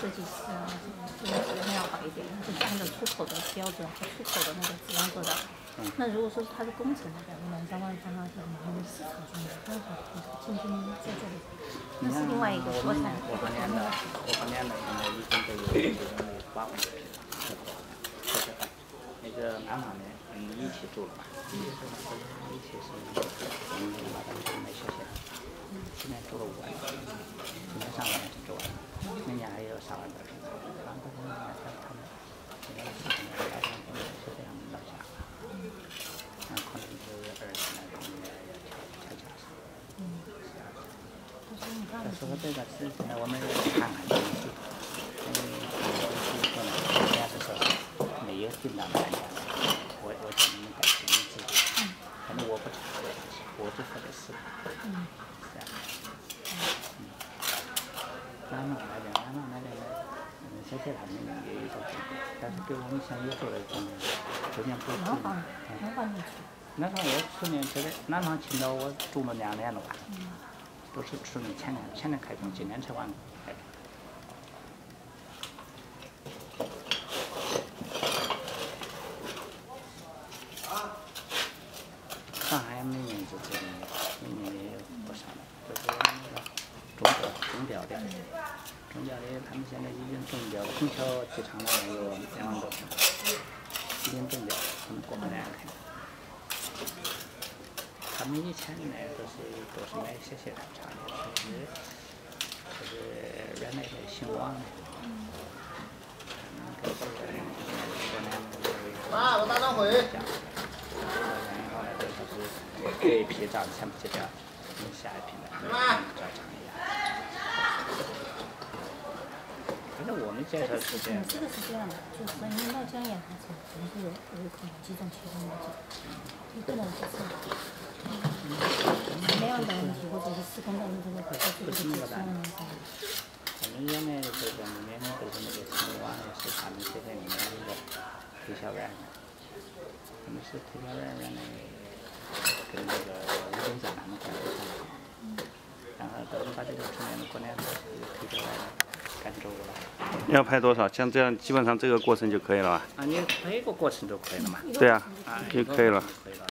设计师啊，这种质量要好一点，就是按照出口的标准和出口的那个质量做到。那如果说它是工程的，2三万它是没有市场上的办法竞争在这里，那是另外一个国产。 我旁边的现在已经都有这种8万多平了，那个安房的一起住了吧？一起是把它买下去了，去年住了5万多，今年上半年就住完了，明年还有3万多平，3万多平他们现在市场的价钱就这样落下了，可能是20来平米要调价上。但是说这个是现在我们看看经济，人家是说没有订到单价的，我叫你们改经济，反正我不查这个东西，我就负责市场，是这样。南方那边小铁他们也有一种经济，但是给我们乡里做的经济，首先不是。南方我去年觉得南方青岛我住了2年了吧。不是去年前年开工，今年才完开工。上海每年就这个，每年也有不少的，就是那个中调的，他们现在已经中调了，虹桥机场那边有2万多平，已经中调了，他们过2年开。他们以前呢都是买些厂的，就是原来的兴旺的。 妈，我打张回。 给一批账全部结掉，下一批的照常一样。反正我们介绍是这样。 这个是这样的，就是说因为闹江沿海城是有可能几种情况的，你不能只是那样的问题，或者是施工的这个结束的我们原来这个里面都是那个兴旺的，是他们现在里面那个推销员，他们是推销员原来跟那个吴总监他们关系很好，然后都把这个去年的过年推销员赶走了。 要拍多少？像这样，基本上这个过程就可以了吧？ 啊，你拍一个过程就可以了嘛？ 对啊，就可以了。